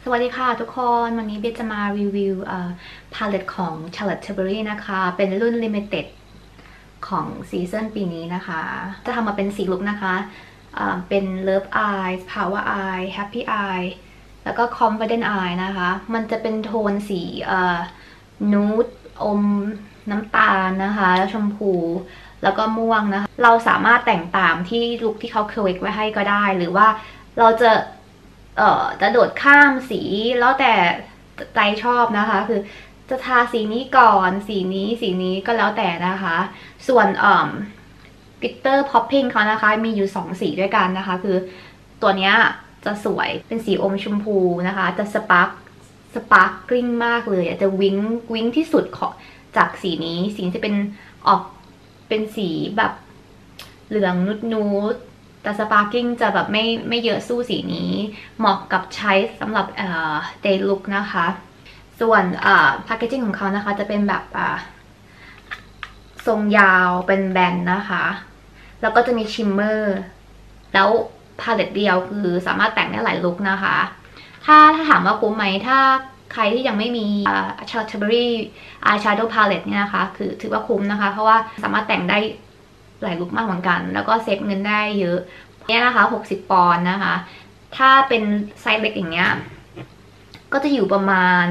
สวัสดีค่ะทุกคนวันนี้เบสจะมารีวิวพาเลตของ Charlotte Tilbury นะคะเป็นรุ่น Limited ของซีซั่นปีนี้นะคะจะทำมาเป็น4ลุคนะคะเป็น Love Eye Power Eye Happy Eye แล้วก็ Confident Eye นะคะมันจะเป็นโทนสีนูดอมน้ำตาลนะคะแล้วชมพูแล้วก็ม่วงนะคะเราสามารถแต่งตามที่ลุคที่เขาเคยไว้ให้ก็ได้หรือว่าเราจะโดดข้ามสีแล้วแต่ใจชอบนะคะคือจะทาสีนี้ก่อนสีนี้ก็แล้วแต่นะคะส่วนกลิตเตอร์พ็อปปิ้งเขานะคะมีอยู่2สีด้วยกันนะคะคือตัวเนี้ยจะสวยเป็นสีอมชมพูนะคะจะสปาร์คกริ้งมากเลยจะวิ้งที่สุดของจากสีนี้สีจะเป็นออกเป็นสีแบบเหลืองนูดแต่สปาร์กิ้งจะแบบไม่เยอะสู้สีนี้เหมาะกับใช้สำหรับday look นะคะส่วนแพคเกจิ้งของเขานะคะจะเป็นแบบทรงยาวเป็นแบนนะคะแล้วก็จะมีชิมเมอร์แล้วพาเลตเดียวคือสามารถแต่งได้หลายลุคนะคะถ้าถามว่าคุ้มไหมถ้าใครที่ยังไม่มีCharlotte Tilbury Eyeshadow Palette เนี่ยนะคะคือถือว่าคุ้มนะคะเพราะว่าสามารถแต่งได้หลายลุคมากเหมือนกันแล้วก็เซฟเงินได้เยอะเนี่ยนะคะ60 ปอนด์นะคะถ้าเป็นไซส์เล็กอย่างเงี้ยก็จะอยู่ประมาณ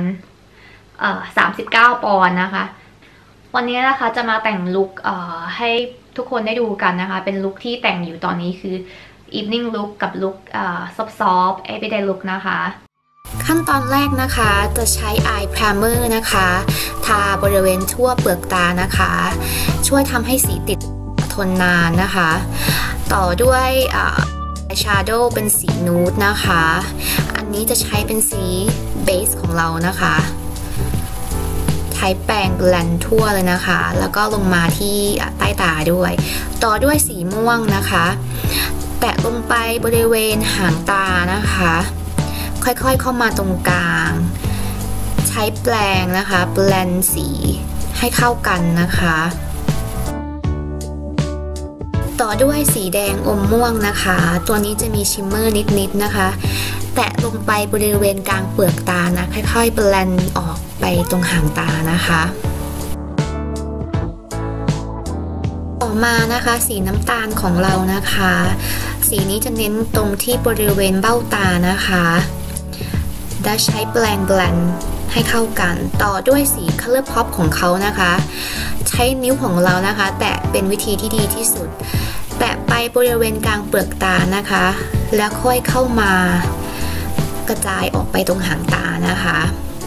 39 ปอนด์นะคะวันนี้นะคะจะมาแต่งลุคให้ทุกคนได้ดูกันนะคะเป็นลุคที่แต่งอยู่ตอนนี้คือ evening look กับลุคsoft everyday look นะคะขั้นตอนแรกนะคะจะใช้ eye primer นะคะทาบริเวณทั่วเปลือกตานะคะช่วยทำให้สีติดทนนานนะคะต่อด้วยeyeshadow เป็นสีนูดนะคะอันนี้จะใช้เป็นสีเบสของเรานะคะใช้แปรงแบลนด์ทั่วเลยนะคะแล้วก็ลงมาที่ใต้ตาด้วยต่อด้วยสีม่วงนะคะแตะลงไปบริเวณหางตานะคะค่อยๆเข้ามาตรงกลางใช้แปรงนะคะแบลนด์สีให้เข้ากันนะคะต่อด้วยสีแดงอมม่วงนะคะตัวนี้จะมีชิมเมอร์นิดๆนะคะแตะลงไปบริเวณกลางเปลือกตานะค่อยๆแบลนด์ออกไปตรงหางตานะคะต่อมานะคะสีน้ำตาลของเรานะคะสีนี้จะเน้นตรงที่บริเวณเบ้าตานะคะและใช้แปรงแบลนด์ให้เข้ากันต่อด้วยสี Color Pop ของเขานะคะใช้นิ้วของเรานะคะแตะเป็นวิธีที่ดีที่สุดแตะไปบริเวณกลางเปลือกตานะคะแล้วค่อยเข้ามากระจายออกไปตรงหางตานะคะ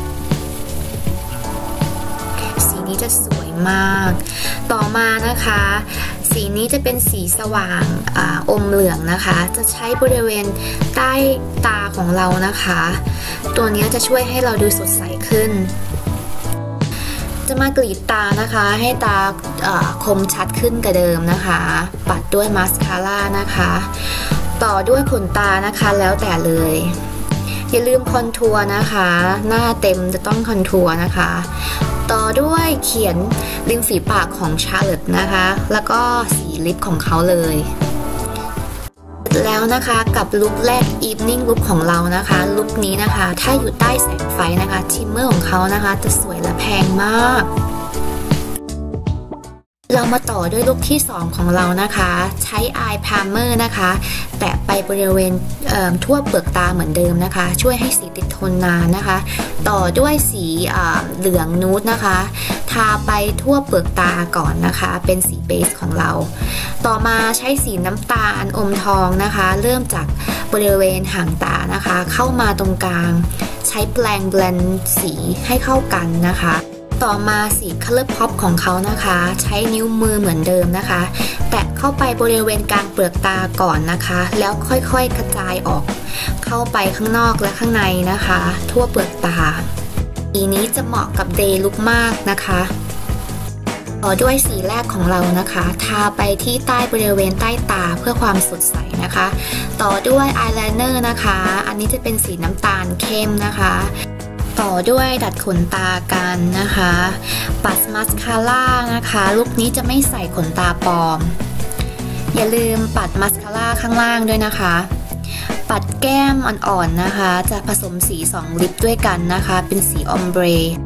สีนี้จะสวยมากต่อมานะคะสีนี้จะเป็นสีสว่างอมเหลืองนะคะจะใช้บริเวณใต้ตาของเรานะคะตัวนี้จะช่วยให้เราดูสดใสขึ้นจะมากรีดตานะคะให้ตาคมชัดขึ้นกว่าเดิมนะคะปัดด้วยมาสคาร่านะคะต่อด้วยขนตานะคะแล้วแต่เลยอย่าลืมคอนทัวร์นะคะหน้าเต็มจะต้องคอนทัวร์นะคะต่อด้วยเขียนริมฝีปากของ Charlotte นะคะแล้วก็สีลิปของเขาเลยแล้วนะคะกับลุคแรก evening look ของเรานะคะลุคนี้นะคะถ้าอยู่ใต้แสงไฟนะคะชิมเมอร์ของเขานะคะจะสวยและแพงมากเรามาต่อด้วยลุคที่2ของเรานะคะใช้ eye primer นะคะแตะไปบริเวณทั่วเปลือกตาเหมือนเดิมนะคะช่วยให้สีติดทนนานนะคะต่อด้วยสีเหลืองนูดนะคะทาไปทั่วเปลือกตาก่อนนะคะเป็นสีเบสของเราต่อมาใช้สีน้ำตาลอมทองนะคะเริ่มจากบริเวณหางตานะคะเข้ามาตรงกลางใช้แปรงแบลนด์สีให้เข้ากันนะคะต่อมาสี Color Pop ของเขานะคะใช้นิ้วมือเหมือนเดิมนะคะแตะเข้าไปบริเวณกลางเปลือกตาก่อนนะคะแล้วค่อยๆกระจายออกเข้าไปข้างนอกและข้างในนะคะทั่วเปลือกตาสีนี้จะเหมาะกับ Day Look มากนะคะต่อด้วยสีแรกของเรานะคะทาไปที่ใต้บริเวณใต้ตาเพื่อความสดใสนะคะต่อด้วยอายไลเนอร์นะคะอันนี้จะเป็นสีน้ำตาลเข้มนะคะต่อด้วยดัดขนตากันนะคะปัดมาสคาร่านะคะลุคนี้จะไม่ใส่ขนตาปลอมอย่าลืมปัดมาสคาร่าข้างล่างด้วยนะคะปัดแก้มอ่อนๆนะคะจะผสมสี2ลิปด้วยกันนะคะเป็นสีออมเบร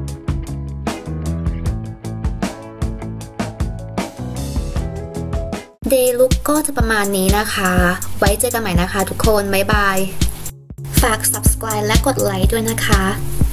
เดย์ลุคก็จะประมาณนี้นะคะไว้เจอกันใหม่นะคะทุกคนบ๊ายบายฝาก subscribe และกดไลค์ด้วยนะคะ